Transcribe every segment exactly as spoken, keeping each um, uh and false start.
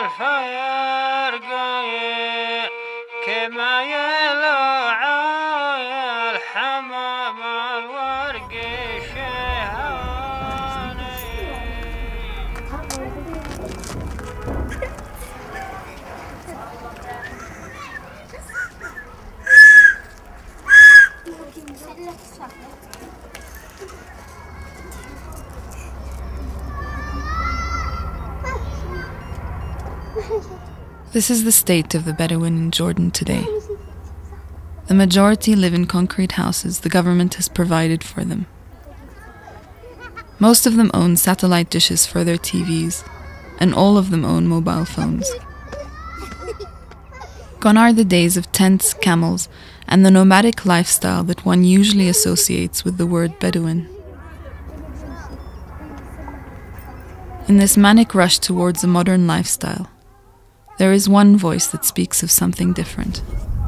This is the state of the Bedouin in Jordan today. The majority live in concrete houses the government has provided for them. Most of them own satellite dishes for their T Vs, and all of them own mobile phones. Gone are the days of tents, camels, and the nomadic lifestyle that one usually associates with the word Bedouin. In this manic rush towards a modern lifestyle, there is one voice that speaks of something different.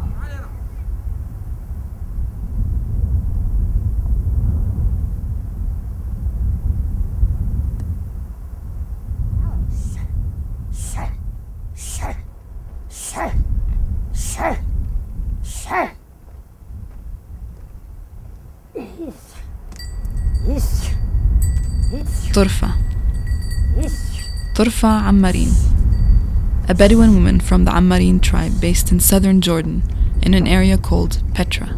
Torfa. Torfa Ammarin, a Bedouin woman from the Ammarin tribe based in southern Jordan in an area called Petra.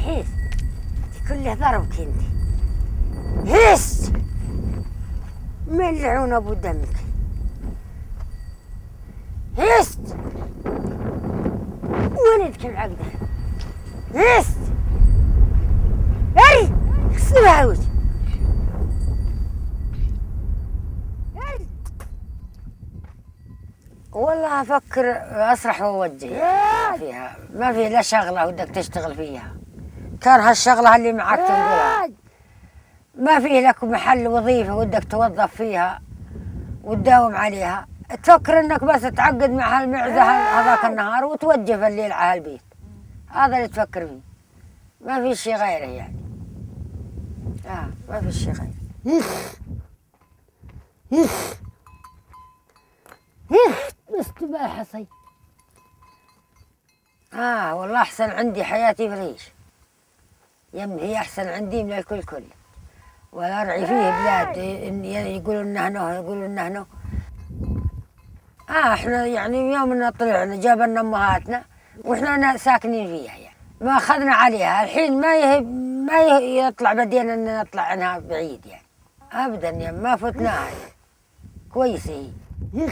والله أفكر أسرح وأوجه فيها، ما في لا شغلة ودك تشتغل فيها، كان هالشغلة اللي معك تنقلها، ما في لك محل وظيفة ودك توظف فيها وتداوم عليها، تفكر إنك بس تعقد مع هالمعزة هذاك النهار وتوجه الليل على البيت، هذا اللي تفكر فيه، ما في شيء غيره يعني، آه ما في شيء غيره. بس تبقى حصي. آه والله أحسن عندي حياتي في العيش. يم هي أحسن عندي من الكل كل. ولا أرعي فيه بلاد يقولوا إنه هنا يقولوا إنه هنا. آه إحنا يعني يوم إن طلعنا جابنا أمهاتنا وإحنا ساكنين فيها يعني. ما أخذنا عليها الحين ما يهب ما يطلع بدينا إن نطلع عنها بعيد يعني. أبدا يعني ما فتناها يعني. كويسة هي.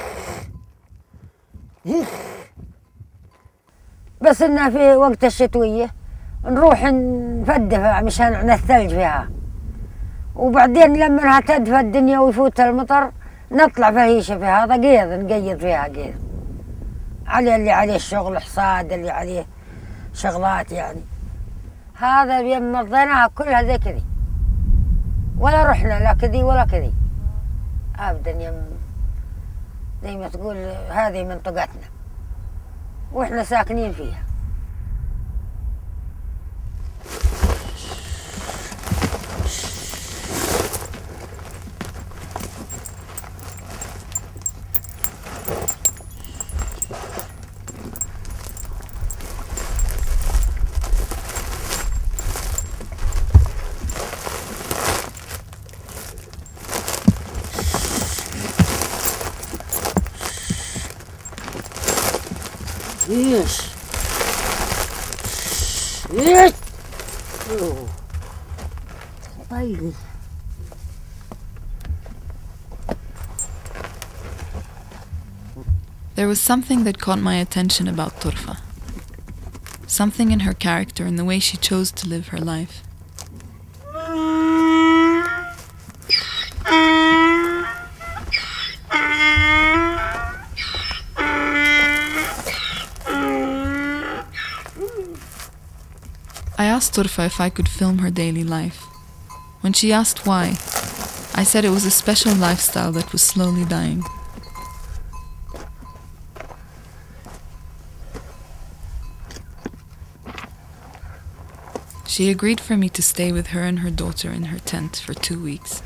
بس إنها في وقت الشتوية نروح نفدفع مشان عنا الثلج فيها، وبعدين لما تدفى الدنيا ويفوت المطر نطلع في الهيشة في هذا قيض نقيض فيها قيض على اللي عليه الشغل حصاد اللي عليه شغلات يعني. هذا يوم مضيناها كلها زي كذي ولا رحنا لا كذي ولا كذي أبدا يوم زي ما تقول هذه منطقتنا وإحنا ساكنين فيها. ايش ايش طيب. There was something that caught my attention about Torfa. Something in her character and the way she chose to live her life. I asked Torfa if I could film her daily life. When she asked why, I said it was a special lifestyle that was slowly dying. She agreed for me to stay with her and her daughter in her tent for two weeks.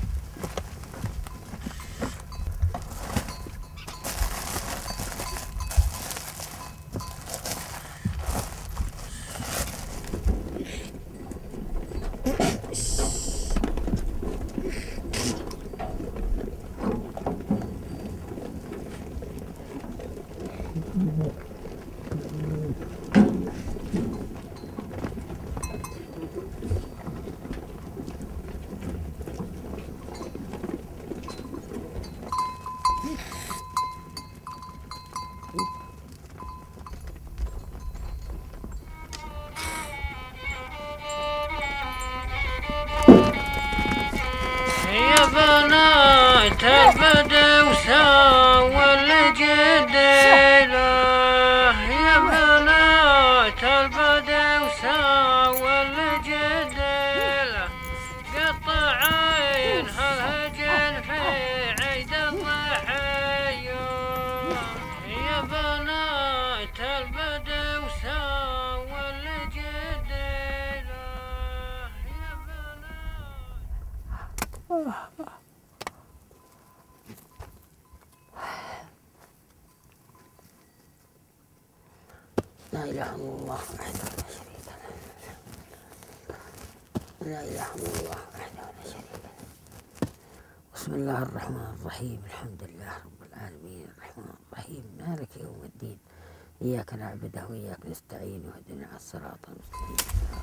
يا بنات البدو سووا الجديلة، يا بنات البدو سووا الجديلة، قطعين هالهجن في عيد الضحية، يا بنات البدو سووا الجديلة، يا بنات. لا إله إلا الله وحده لا شريك له، لا إله إلا الله وحده لا شريك له. بسم الله الرحمن الرحيم، الحمد لله رب العالمين، الرحمن الرحيم، مالك يوم الدين، إياك نعبد وإياك نستعين، واهدنا الصراط المستقيم.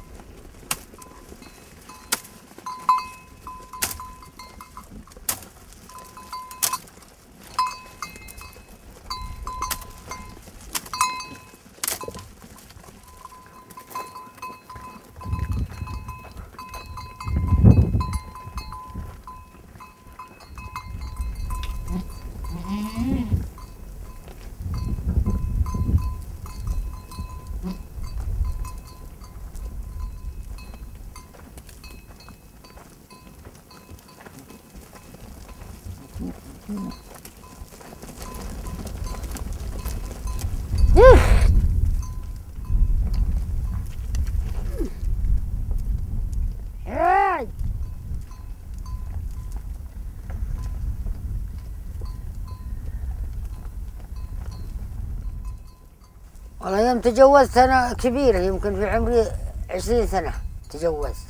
والله يوم تجوزت أنا كبيرة، يمكن في عمري عشرين سنة تجوزت،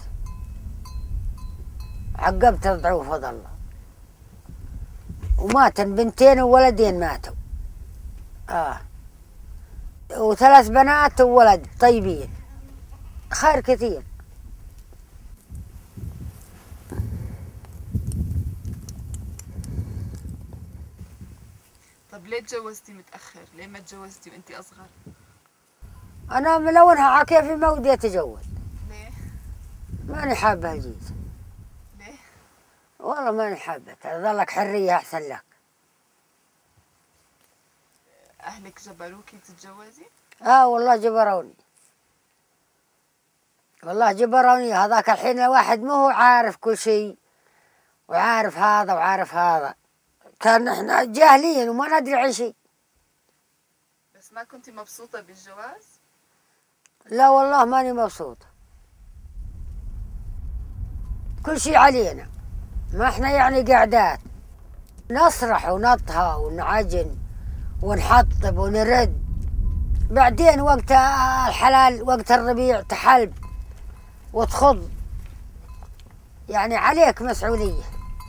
عقبت الضعوف فضل الله، وماتن بنتين وولدين ماتوا، آه وثلاث بنات وولد طيبين، خير كثير. طب ليه تجوزتي متأخر؟ ليه ما تجوزتي وانتي أصغر؟ أنا ملونها على كيفي ما ودي أتجوز. ليه؟ ماني حابة الجيز. ليه؟ والله ماني حابة، تظلك حرية أحسن لك. أهلك جبروكي تتجوزي؟ آه والله جبروني، والله جبروني. هذاك الحين الواحد ما هو عارف كل شيء، وعارف هذا وعارف هذا، كان احنا جاهلين وما ندري عن شيء. بس ما كنتي مبسوطة بالجواز؟ لا والله ماني مبسوطة، كل شيء علينا، ما احنا يعني قعدات نصرح ونطهى ونعجن ونحطب ونرد، بعدين وقت الحلال وقت الربيع تحلب وتخض، يعني عليك مسؤولية.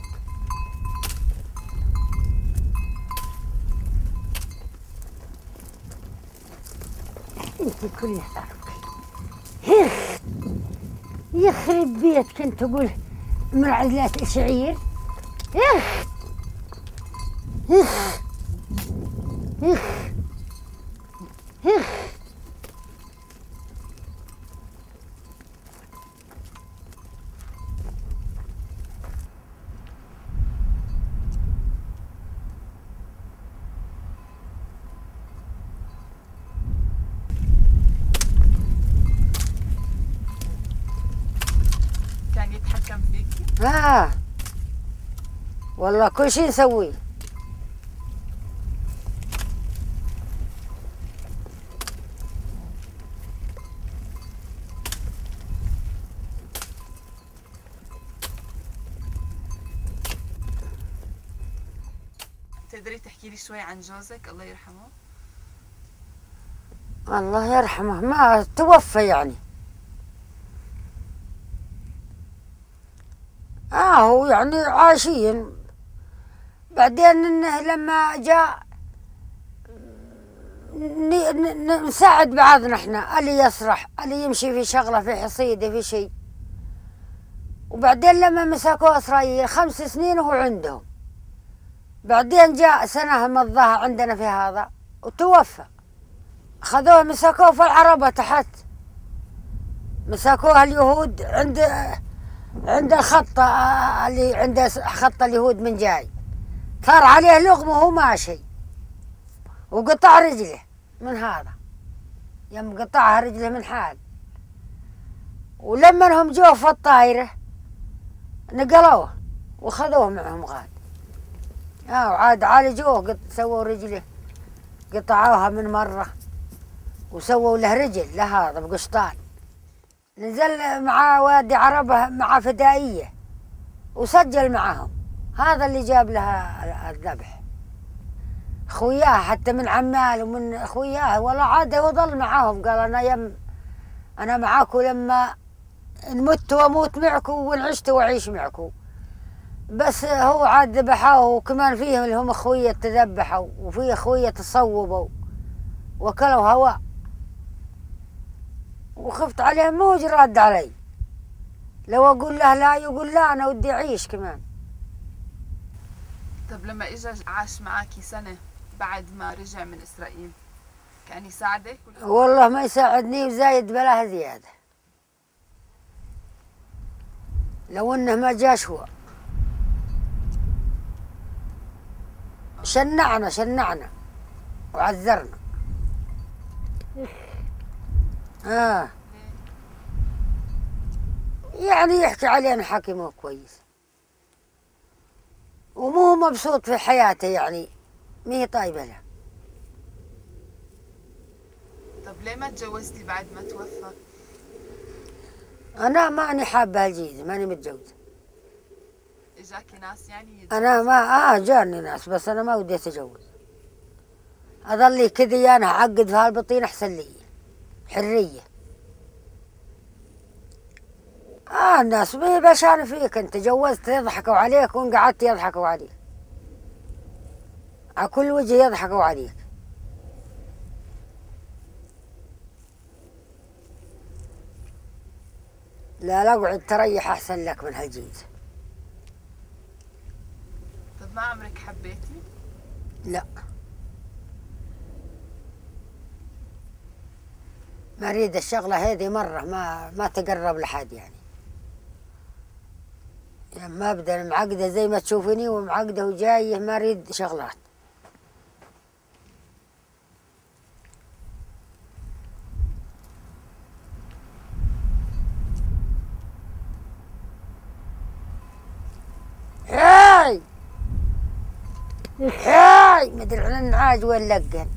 انت كلها تعرفي يخرب بيتك، انت تقول مرعلات شعير، يخ يخ يخ يخ. كان يتحكم فيكي؟ آه والله كل شيء نسويه. تقدري تحكي لي شوي عن جوزك الله يرحمه؟ الله يرحمه ما توفى يعني. آه هو يعني عايشين، بعدين إنه لما جاء نساعد بعضنا احنا، اللي يسرح، اللي يمشي في شغله، في حصيده، في شيء. وبعدين لما مسكوه اسرائيل خمس سنين وهو عندهم، بعدين جاء سنه مضاها عندنا في هذا وتوفى. خذوه مسكوه في العربة تحت، مسكوه اليهود عند عند الخط اللي عند خط اليهود من جاي، صار عليه لغم وهو ماشي، وقطع رجله من هذا، يم قطعها رجله من حال. ولما هم جو في الطايرة نقلوه وخذوه معهم غاد. اه وعاد عالجوه، قط سووا رجله، قطعوها من مرة وسووا له رجل لهذا بقشطان. نزل مع وادي عربة مع فدائية وسجل معهم، هذا اللي جاب لها الذبح. خوياه حتى من عمال ومن خوياه، والله عاد وظل معاهم، قال أنا يم أنا معاكم لما إن مت وأموت معكم وإن عشت وأعيش معكم. بس هو عاد ذبحوه، وكمان فيهم اللي هم خوية تذبحوا وفيه خوية تصوبوا وكلوا هواء، وخفت عليه مو رد علي. لو أقول له لا يقول لا، أنا ودي أعيش كمان. طب لما إجا عاش معاكي سنة بعد ما رجع من إسرائيل، كان يساعدك؟ والله ما يساعدني، وزايد بلاها زيادة. لو إنه ما جاش هو شنعنا شنعنا وعذرنا. آه يعني يحكي علينا حكي مو كويس، ومو مبسوط في حياته، يعني مي طيبة له. طب ليه ما تجوزتي بعد ما توفى؟ أنا ماني حابة هالجيزة، ماني متجوزة. إجاكي ناس يعني؟ أنا ما آه جاني ناس، بس أنا ما ودي أتجوز. أظل لي كذي أنا أعقد في هالبطين أحسن لي، حرية. آه الناس مي بشان فيك، أنت تجوزت يضحكوا عليك، وإن قعدت يضحكوا عليك، على كل وجه يضحكوا عليك. لا لا اقعد تريح أحسن لك من هالجيزة. طب ما عمرك حبيتي؟ لا ما أريد الشغلة هذه مرة، ما ما تقرب لحد يعني. يعني ما أبدأ معقدة زي ما تشوفني ومعقدة وجاية، ما أريد شغلات. هاي هاي مدري عن النعاج وين لقن.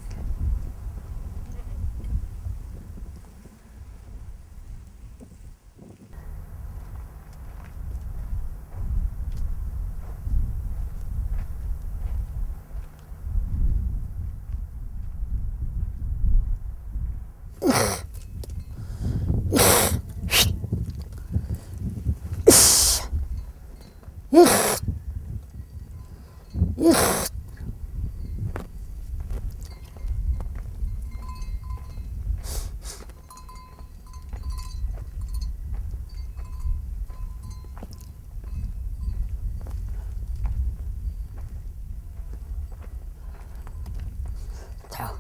يخ يخ تعال.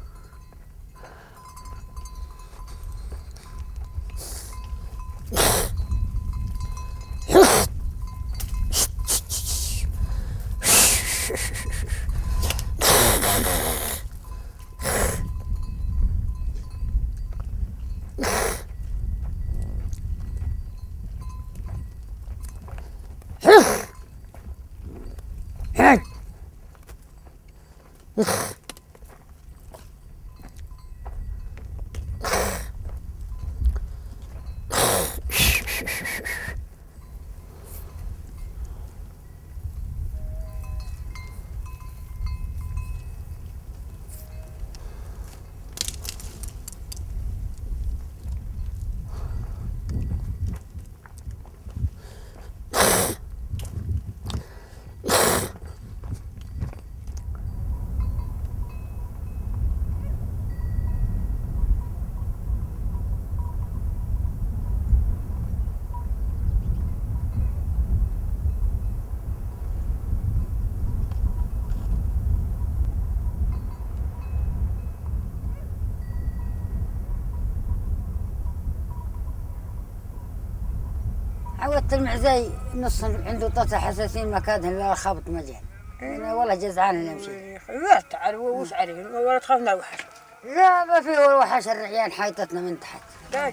عودت المعزي نص عنده طاسة حساسين ما كادهن لا خابط مجال. أنا والله جزعان اللي مشي. لا تعال وش عليه ولا تخاف من الوحش. لا ما في ولا وحش الرعيان حايطتنا من تحت. طيب.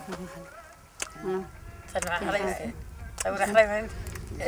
سلم على خليفة. سوي خليفة أنت.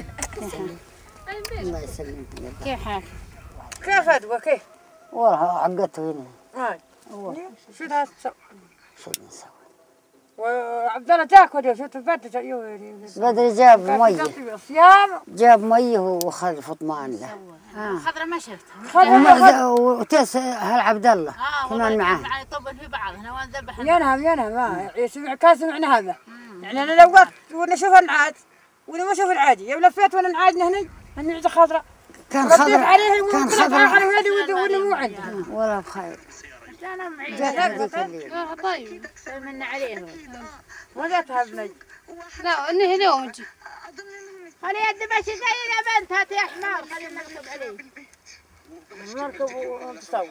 الله يسلمك. كيف حالك؟ كيف أدوى كيف؟ والله عقدته هنا. هاي. شو ده تسوي؟ شو نسوي؟ وعبد الله تاكل يا شو تبدت يوم. بدري جاب مية. صيام. جاب مية وخذ فطمان له. خضرة ما شفتها. خضرة وتس هالعبد الله كمان معاه. معي طبل في بعض هنا وين ذبح. ينهم ينهم ما يسمع كان سمعنا هذا. يعني أنا لو وقت ونشوف العاد وأنا ما أشوف العادي يوم لفيت وأنا العاد هني هني خضرة. كان خضرة. كان خضرة. ولا مو عندي. ولا بخير. أنا معي. جا طيب سلمنا عليهم. ولا تهبني. لا إني هنا وجه. خلي يد ماشي زي يا بنت هاتي يا حمار خلي نركب عليه. نركب ونتصور.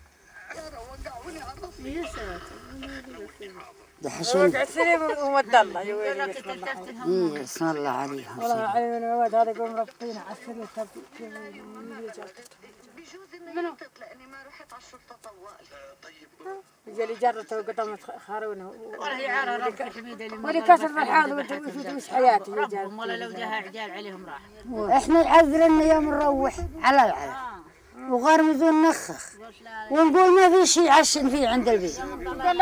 دحشين. وقع السليم ومد الله. إيه اسم الله عليهم. والله علي من الواد هذا يقوم ربطينا على السرير منو؟ لاني ما رحت على الشرطه طوال. طيب يجي لي جرته وقطمت خارونه. والله هي عارة رب حميدة اللي ولي كسر الحال وش حياتي يا جال. والله لو جاها عجال عليهم راح. احنا عذرنا يوم نروح على العلم وغرمزون نخخ ونقول ما في شيء عشن فيه عند البيت. لا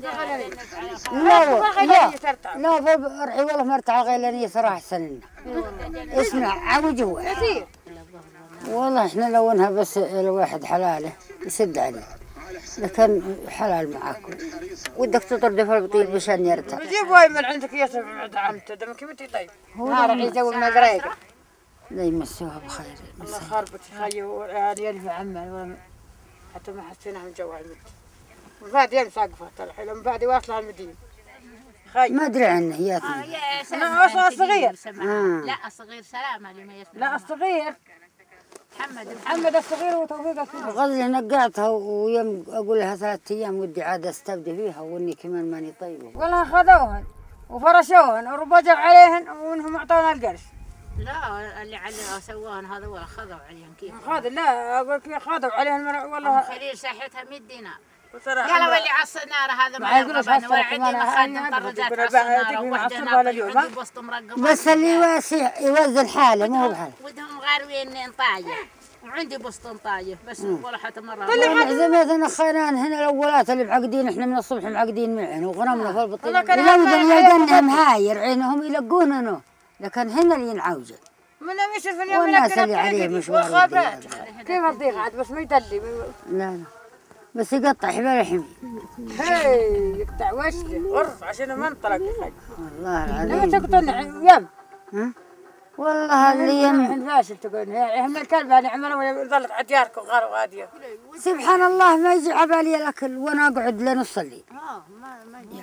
لا لا فرعي والله مرتع غير لاني صراحه احسن لنا. اسمع عوجوا والله احنا لو انها بس الواحد حلاله يسد عليه لكن حلال معاكم ودك تطرد في البطيل مشان يرتاح. جيب واي من عندك يا سبع دعمته دمك متي طيب. هذا يسوي المقريقه. لا يمسوها بخير. الله خربت خي وعيالي في عمل حتى ما حسيناها من جوها المد. وبعد يوم ساقفت الحين ومن بعد واصلها المدينة. خي. ما ادري عنه يا أنا أصلا الصغير. لا الصغير سلامة اللي ما يسمع. لا الصغير. محمد محمد الصغير وتوفيق الصغير. غزلي نقعتها ويوم اقول لها ثلاث ايام ودي عاد استبدي فيها واني كمان ماني طيبه. والله خذوهن وفرشوهن وربجوا عليهن وانهم اعطونا القرش. لا اللي على سووهن هذا ولا خذوا عليهم كيف؟ خذ لا اقول لك خذوا عليهم والله. خليل ساحتها مية دينار. قالوا اللي على السناره هذا ما يرغبنا ولا عندي مخدم طردات على السناره وحده عندي بسط مرقم. بس اللي واسع يوزن حاله مو بحاله. ودهم غاروين نطايه وعندي بسط نطايه بس ولا حتى مره. زميتنا خيران هنا الاولات اللي معقدين احنا من الصبح معقدين معنا وغنمنا في البطيخ. يلقون يلقونهم هاير عينهم يلقوننا لكن هنا اللي ينعوجوا. من مش في اليوم والناس اللي عليه مشوار. كيف الضيق عاد بس ما يدلي. لا لا بس يقطع حبال الحمي. هي يقطع وجهه غرف عشان ما انطلق يا خي. والله العظيم. لما تقطع يم. ها؟ والله اللي يم. فاشل تقول هم الكلب هذا عمله ولا ظلت عديارك وغار وغاديه. سبحان الله ما يجي عبالي الاكل وانا اقعد لنص الليل. اه ما ما يجي.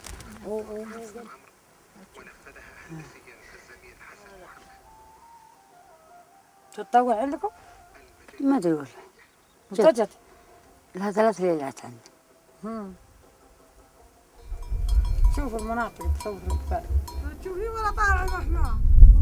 تتطوع عندكم؟ ما ادري والله. مستجد. لها ثلاث ليلات عندي. شوف المناطق تصور الكفاء. تشوفي ولا طالع احنا.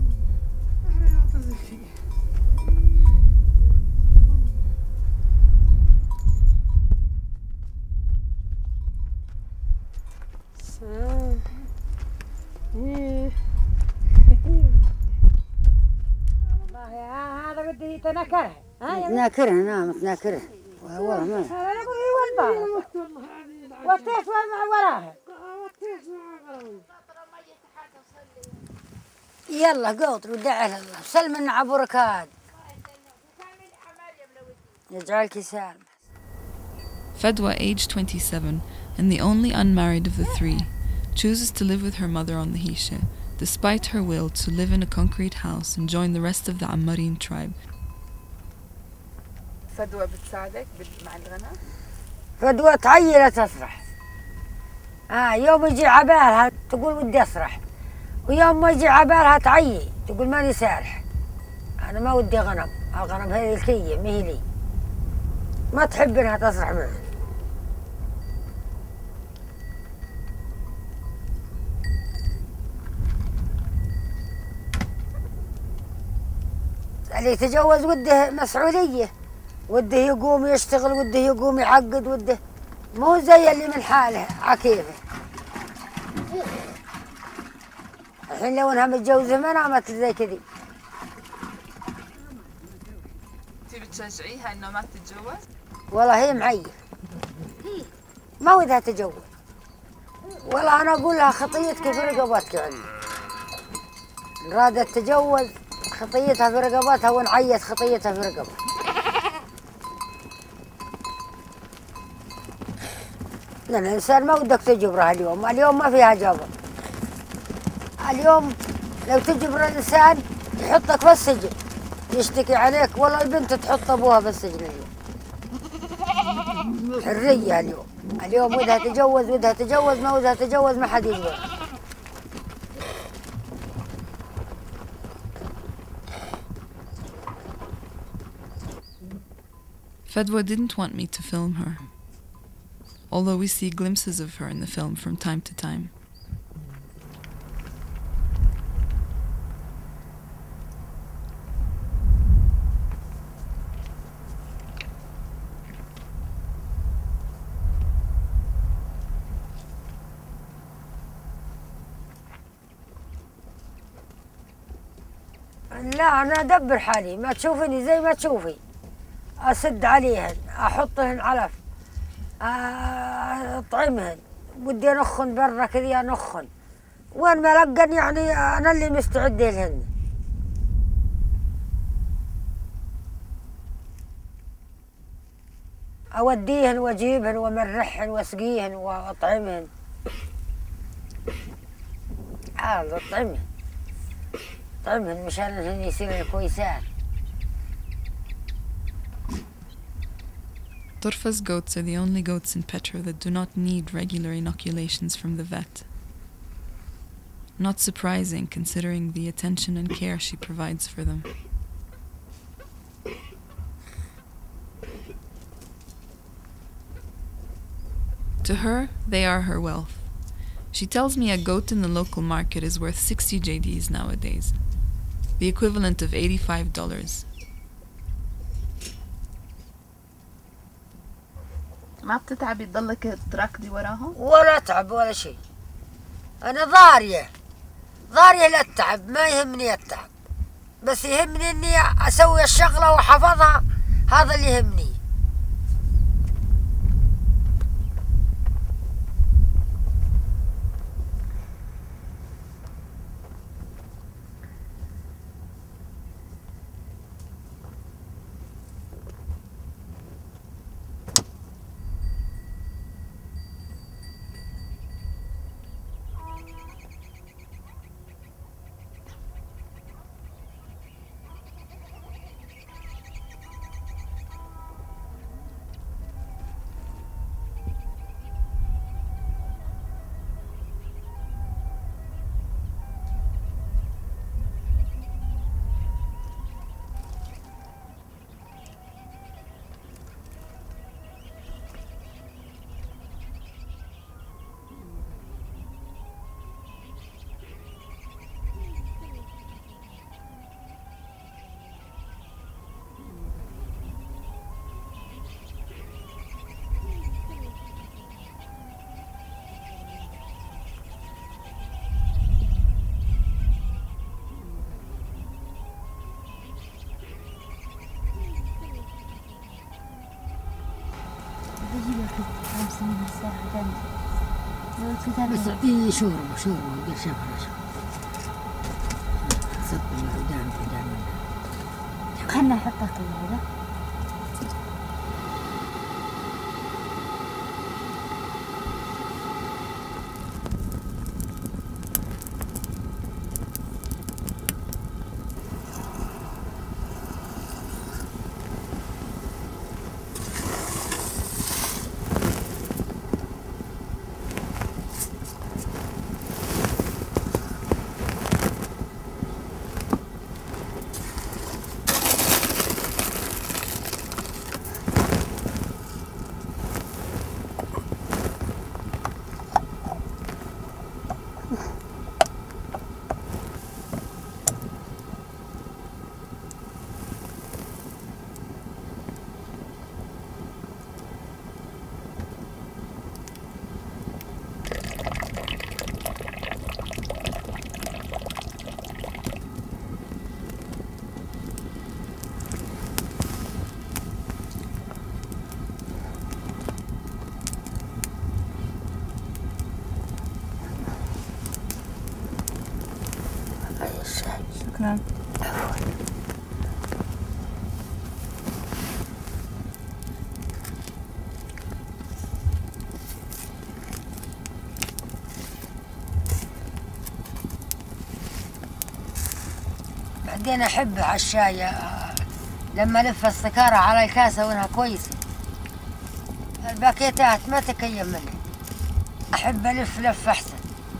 والله هذا بدي تنكره. تناكرها نعم تناكرها. والله ما. انا اقول ايه والله. وقتيش مع وراها. يلا قوطر ودع الله سلمنا عبرك هذا يجعلك سالم. Fedwa, aged twenty-seven, and the only unmarried of the three, chooses to live with her mother on the Hisha, despite her will to live in a concrete house and join the rest of the Ammarin tribe. فدوى بتساعدك مع الغنم؟ فدوى تعيل تسرح. آه يوم يجي عبالها تقول ودي أسرح، ويوم ما يجي عبالها تعيي تقول ماني سارح. أنا ما ودي غنم، الغنم هذه الكية ما هي لي. ما تحب إنها تسرح معي. اللي يتجوز وده مسؤولية، وده يقوم يشتغل، وده يقوم يعقد، وده مو زي اللي من حاله عكيفه. الحين لو انها متجوزة ما نامت زي كذي. انتي بتشجعيها انه ما تتجوز؟ والله هي معية ما ودها تتجوز، والله انا اقول لها خطيتك في رقبتك، يعني رادت تتجوز خطيتها في رقبتها، ونعيت خطيتها في رقبتها. لأن الإنسان ما ودك تجبرها اليوم، اليوم ما فيها جبر. اليوم لو تجبر الإنسان يحطك في السجن، يشتكي عليك، والله البنت تحط أبوها في السجن اليوم. حرية اليوم، اليوم ودها تتجوز ودها تتجوز، ما ودها تتجوز ما حد يجبر. Fedwa didn't want me to film her, although we see glimpses of her in the film from time to time. لا أنا أدبر حالي، ما تشوفني زي ما تشوفي، أسد عليهن، أحطهن علف، أطعمهن، ودي أنخن برا كذي أنخن، وين ما لقن يعني أنا اللي مستعد لهن. أوديهن وأجيبهن وأمرحهن وأسقيهن وأطعمهن. هذا أطعمهن أطعمهن مشان إنهن يصيرن كويسات. Torfa's goats are the only goats in Petra that do not need regular inoculations from the vet. Not surprising considering the attention and care she provides for them. To her, they are her wealth. She tells me a goat in the local market is worth sixty J Ds nowadays, the equivalent of eighty-five dollars. ما بتتعبي تضلك تراكدي وراهم؟ ولا تعب ولا شيء. أنا ضارية ضارية للتعب، ما يهمني التعب، بس يهمني إني أسوي الشغلة وحفظها، هذا اللي يهمني. بس اعطيه شوربه شوربه قرشة فراشة صب العودان عودان. خلنا نحطها كلها. شكرا. بعدين أحب على الشاي لما ألف السكارة على الكاسة وإنها كويسة. الباكيتات ما تكيم مني، أحب ألف لف أحسن.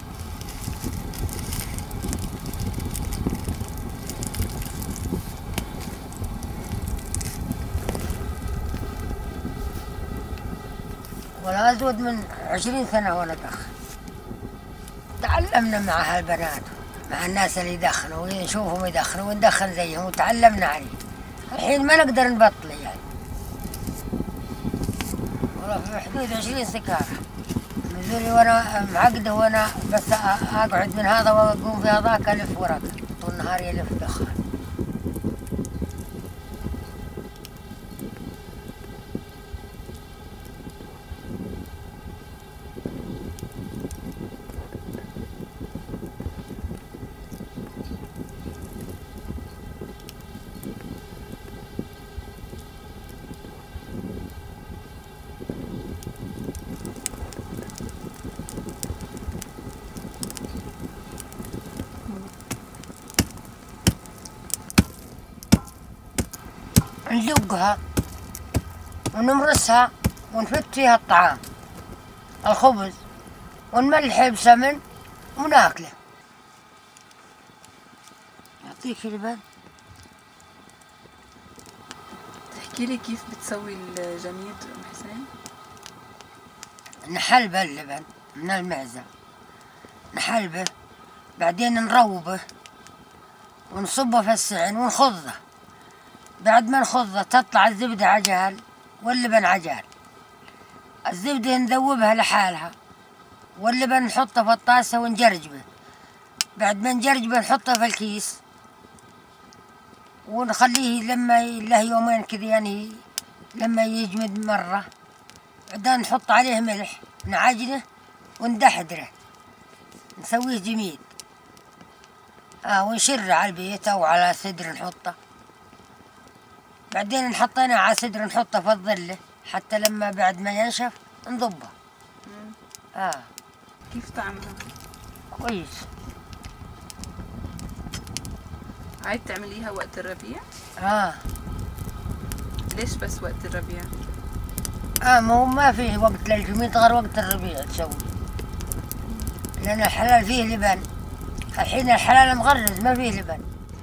ولا أزود من عشرين سنة ولا دخل. تعلمنا مع هالبنات مع الناس اللي يدخنوا ونشوفهم يدخنوا وندخن زيهم وتعلمنا عليه. الحين ما نقدر نبطل يعني. والله في حدود عشرين سكارة نزولي وانا معقدة وانا بس اقعد من هذا واقوم في هذاك الف ورقة طول النهار يلف دخان. نلقها ونمرسها ونفت فيها الطعام الخبز ونملحه بسمن وناكله. يعطيك لبن. تحكي لي كيف بتسوي الجميد أم حسين؟ نحلبه اللبن من المعزة، نحلبه بعدين نروبه ونصبه في السعن ونخضه. بعد ما نخضه تطلع الزبدة عجال واللبن عجال. الزبدة نذوبها لحالها واللبن نحطه في الطاسة ونجرجبه. بعد ما نجرجبه نحطه في الكيس ونخليه لما له يومين كذا يعني لما يجمد مرة. بعدين نحط عليه ملح نعجنه وندحدره نسويه جميد. آه ونشره على البيت أو على سدر نحطه. بعدين نحطينه على سدر نحطه في الظلة حتى لما بعد ما ينشف نضبه. آه. كيف طعمها؟ كويس. عايد تعمليها وقت الربيع؟ آه. ليش بس وقت الربيع؟ آه ما هو ما فيه وقت للجميد غير وقت الربيع تسوي. لأن الحلال فيه لبن. الحين الحلال مغرز ما فيه لبن.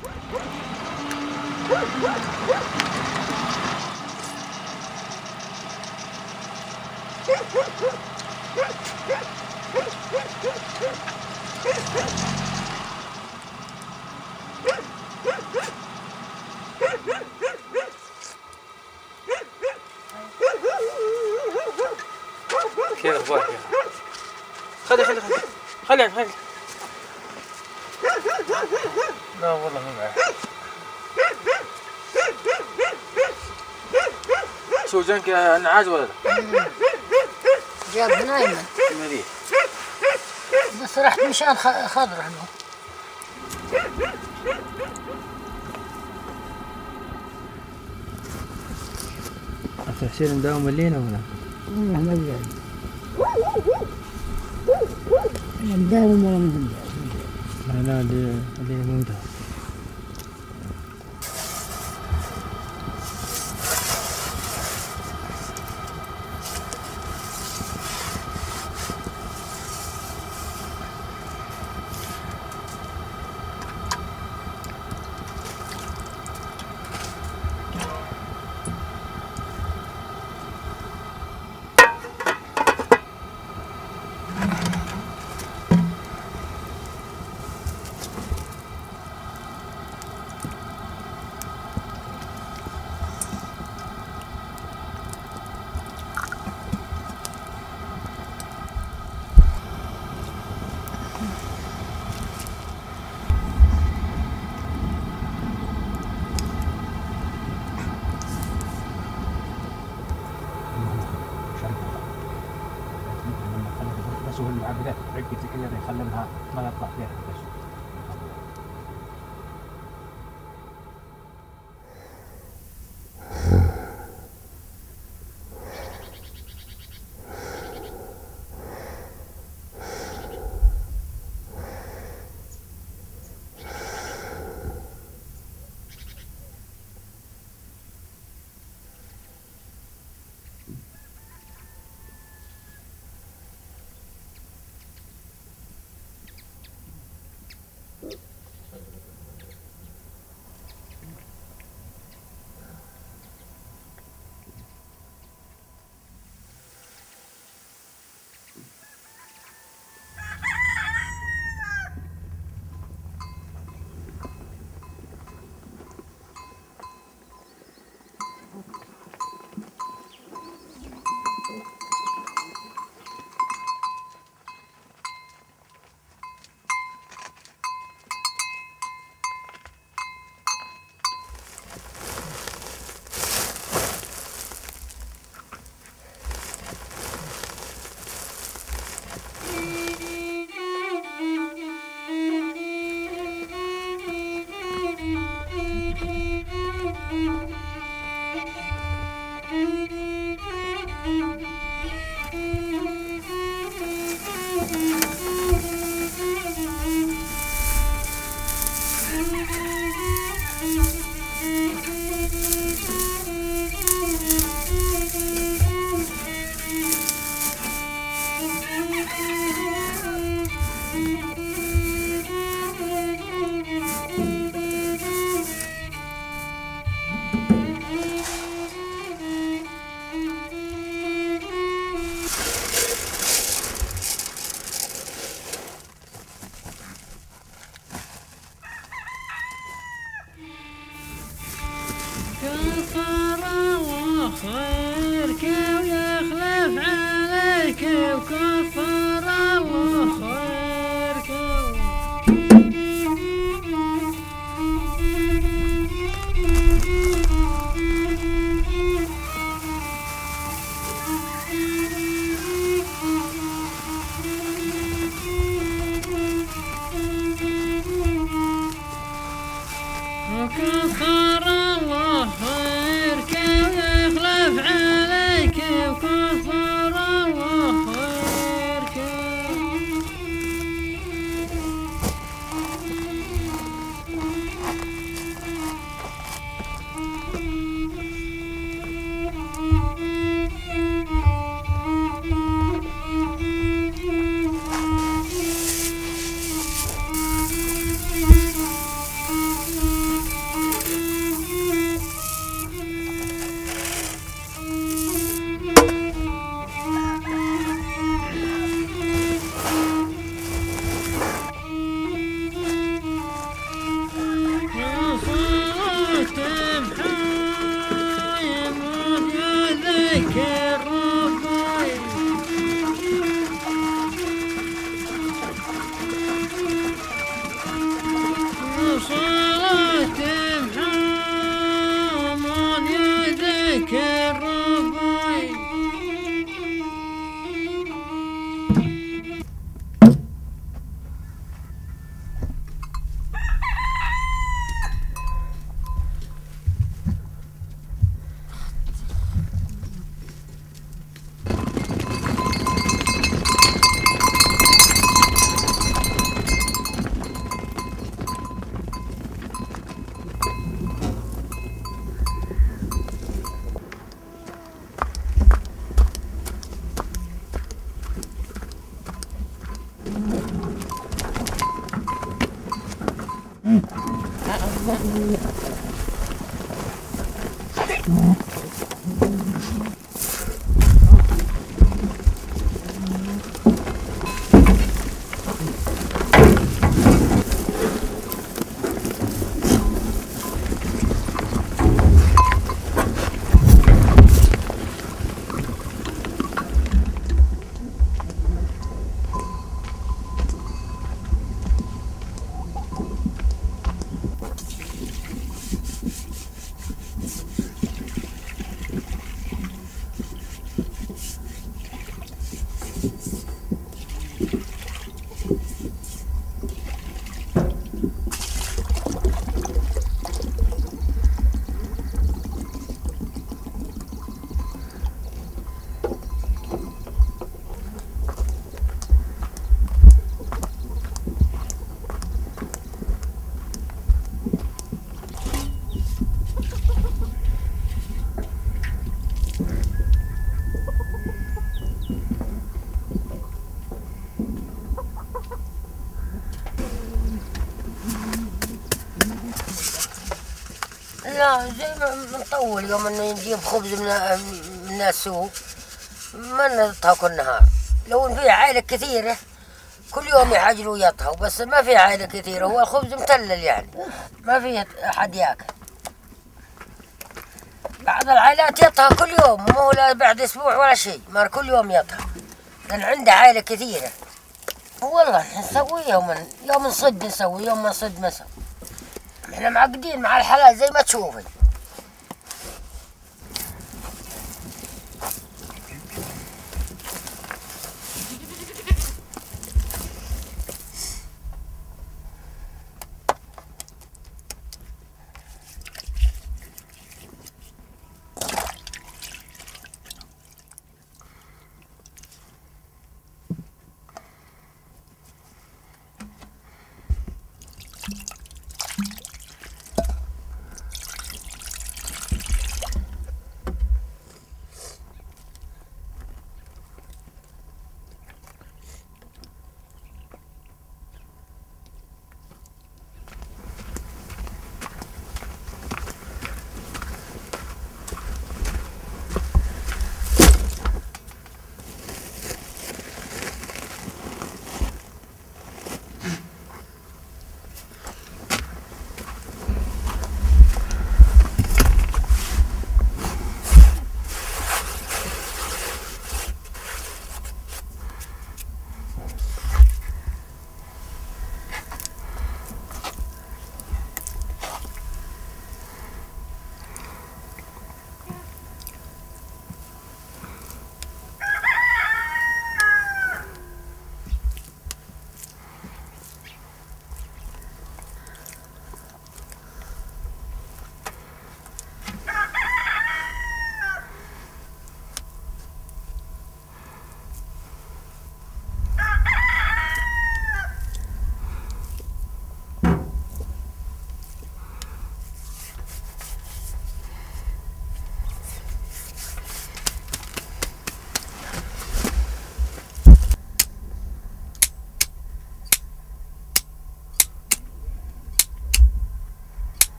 كيف اخبارك يا خلي خلي خلي خلي خلي لا والله ما معي. شو جنك النعاج ولا لا؟ جاب نايمة مليح بس رحت مشان خضر عنه. أخي حسين مداوم الليلة ولا؟ والله ما أدري. أنا مداوم ولا ما مداوم؟ لا لا اللي اللي مو مداوم. بس هو المعبدات عقد كذا يخلونها ما يطلع فيها بس. لا زي ما نطول يوم انه نجيب خبز من من السوق ما نطهى كل نهار. لو فيه عائلة كثيرة كل يوم يحاجروا يطهوا، بس ما في عائلة كثيرة هو الخبز متلل يعني ما في أحد ياكل. بعض العائلات يطهى كل يوم مو لا بعد أسبوع ولا شيء، ما كل يوم يطهى لأن عنده عائلة كثيرة. والله نسوي يوم يوم نصد نسوي يوم ما نصد ما نسوي. احنا معقدين مع الحلال زي ما تشوفي.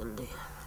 اللي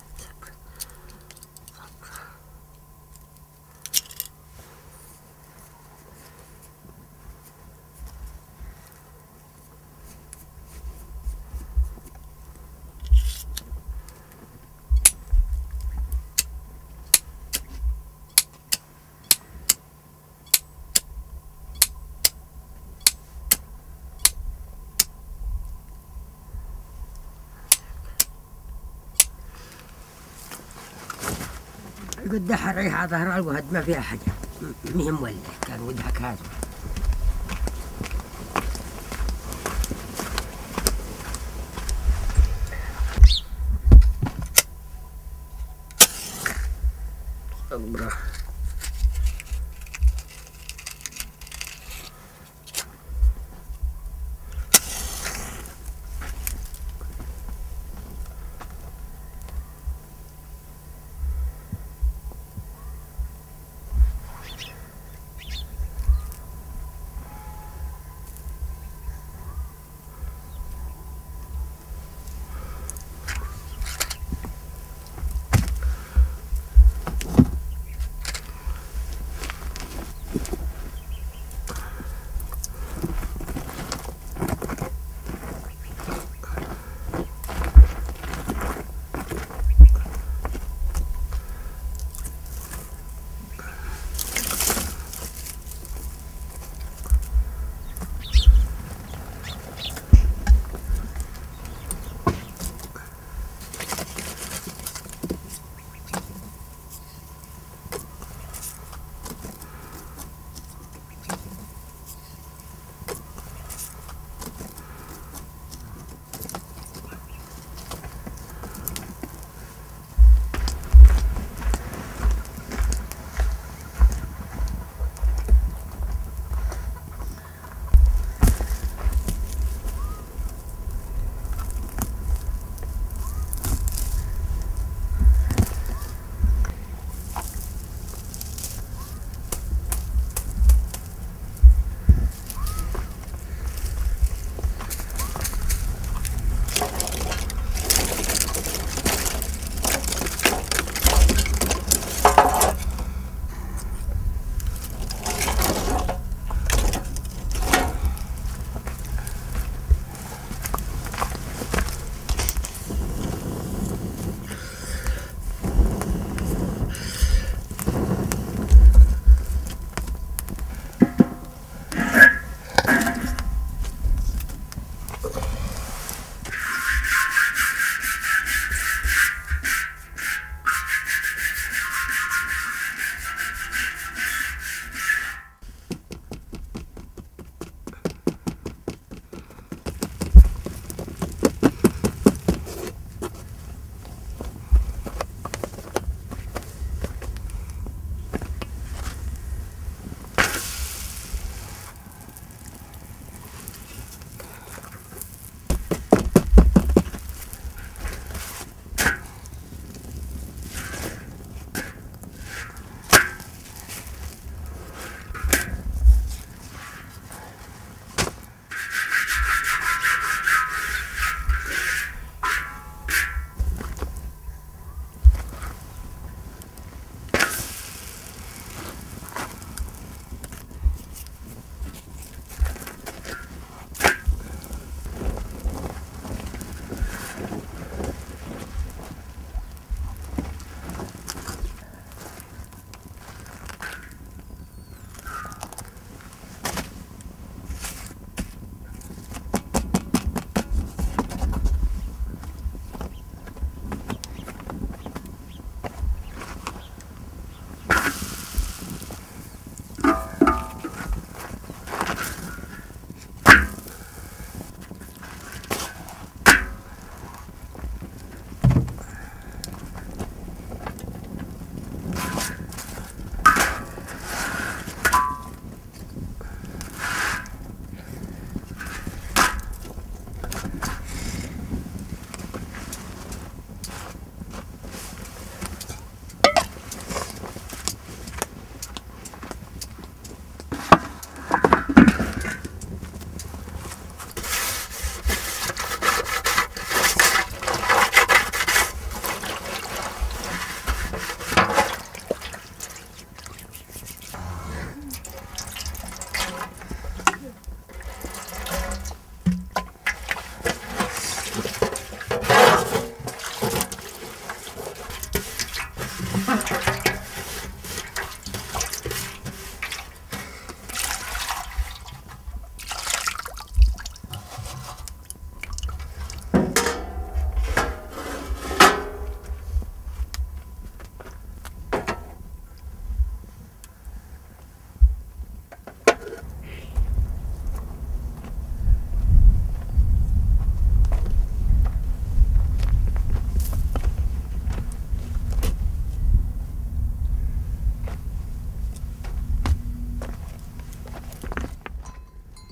قد دحر ريحة على ظهر الوهد ما فيها حاجة مهم ولا كان ودهك هذا صبرة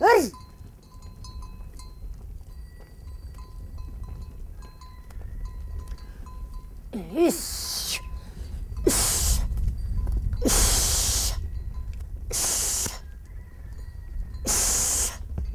ارز إيش إيش إيش إيش إيش.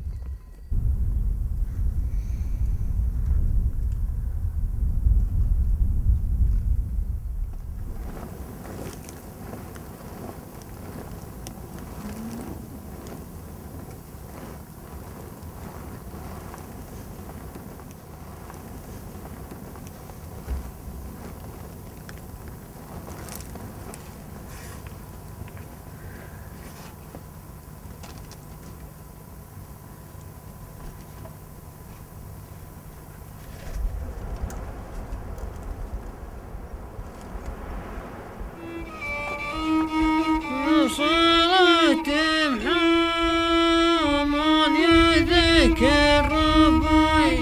صلاة محمد يذكر ربي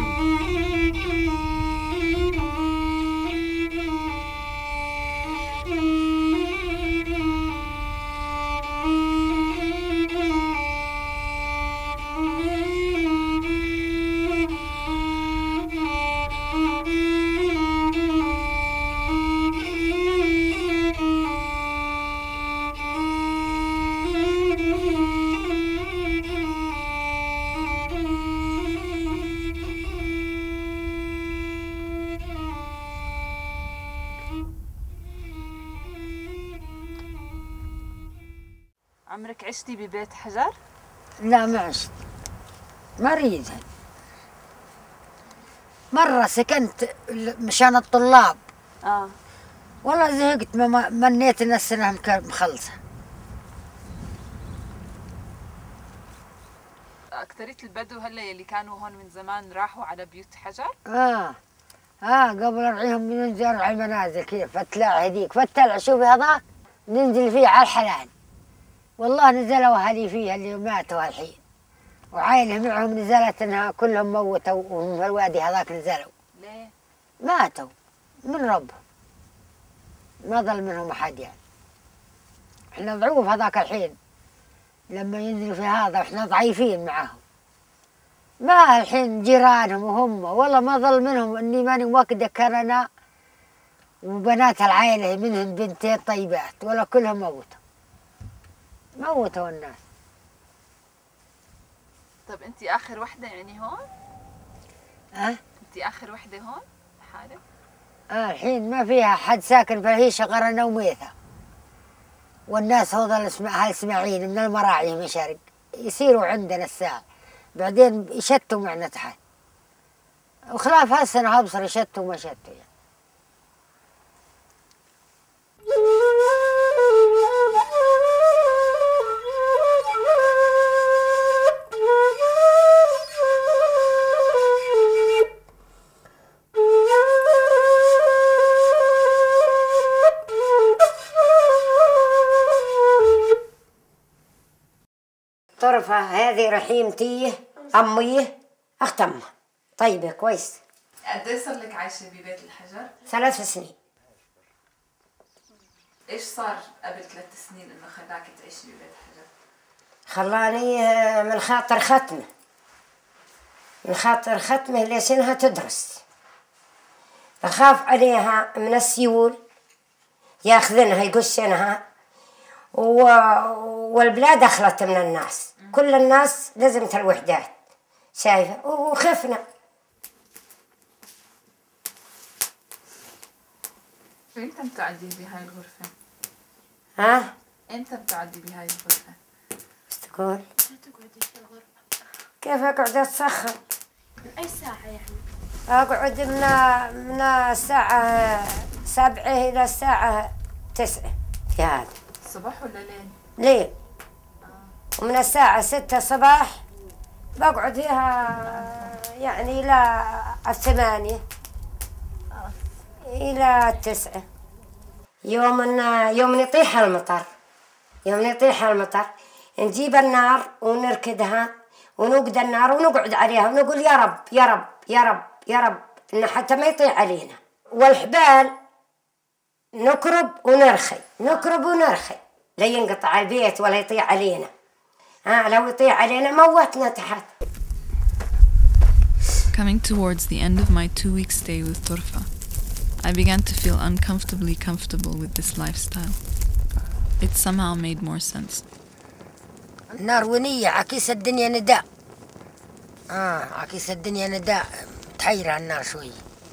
عمرك عشتي ببيت حجر؟ لا ما عشت، مريضة. مرة سكنت مشان الطلاب. اه والله زهقت، ما منيت ان السنة مخلصة. أكثرية البدو هلا يلي كانوا هون من زمان راحوا على بيوت حجر؟ اه اه قبل ارعيهم من نزرع المنازل كيف فتلاع هذيك فتلع شوفي هذاك ننزل فيه على الحلال. والله نزلوا اهلي فيها اللي ماتوا الحين، وعائله معهم نزلت انها كلهم موتوا، وهم في الوادي هذاك نزلوا. ليه؟ ماتوا من ربهم، ما ظل منهم احد يعني. احنا ضعوف هذاك الحين لما ينزلوا في هذا، واحنا ضعيفين معهم. ما الحين جيرانهم وهم والله ما ظل منهم، اني ماني واكده كرنا وبنات العائله منهم بنتين طيبات، ولا كلهم موتوا موتوا الناس. طب انت اخر وحده يعني هون؟ اه انت اخر وحده هون لحالك؟ اه الحين ما فيها حد ساكن في هي شغره نوميثه، والناس هذول هالاسماعيل من المراعي من شرق يصيروا عندنا الساعه، بعدين يشتوا معنا تحت، وخلاف هالسنه هبصر يشتوا وما شتوا يعني. طرفة هذه رحيمتي أمي أخت أمها طيبة كويس. قد ايه صار لك عايشه ببيت الحجر؟ ثلاث سنين. ايش صار قبل ثلاث سنين انه خلاك تعيشي ببيت الحجر؟ خلاني من خاطر ختمة، من خاطر ختمة ليش إنها تدرس، أخاف عليها من السيول ياخذنها يقشنها، والبلاد أخلت من الناس، كل الناس لازمت الوحدات شايفة، وخفنا. امتى بتقعدي بهاي الغرفة؟ ها؟ امتى بتقعدي بهاي الغرفة؟ ايش تقول؟ تقعدي في الغرفة؟ كيف أقعد أتسخن؟ أي ساعة يعني؟ أقعد من من الساعة سبعة إلى الساعة تسعة في هذا. صباح ولا ليل؟ ليل. ومن الساعة ستة صباح بقعد فيها يعني إلى الثمانية إلى التسعة. يوم يوم يطيح المطر، يوم يطيح المطر نجيب النار ونركدها ونوقد النار ونقعد عليها ونقول يا رب يا رب يا رب يا رب إن حتى ما يطيح علينا. والحبال نكرب ونرخي، نكرب ونرخي لا ينقطع البيت ولا يطيح علينا. ها لو يطيح علينا موتنا تحت. Coming towards the end of my two-week stay with Torfa, I began to feel uncomfortably comfortable with this lifestyle. It somehow made more sense. النار ونية عكيس الدنيا نداء. آه عكيس الدنيا نداء تحير النار شوي.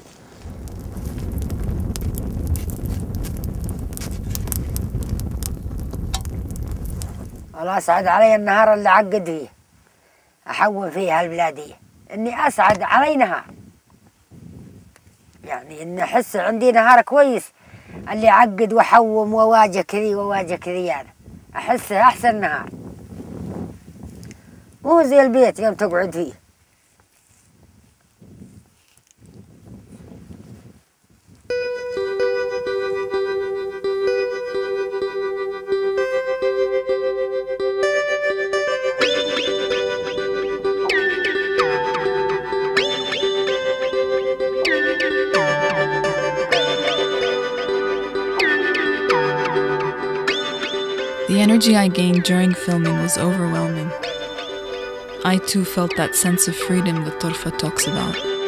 والله أسعد علي النهار اللي عقد فيه أحوم فيه هالبلادية، إني أسعد علي نهار، يعني إن أحس عندي نهار كويس اللي عقد وحوم وواجه كذي وواجه كذي، يعني أحسه أحسن نهار، مو زي البيت يوم تقعد فيه. The energy I gained during filming was overwhelming. I too felt that sense of freedom that Torfa talks about.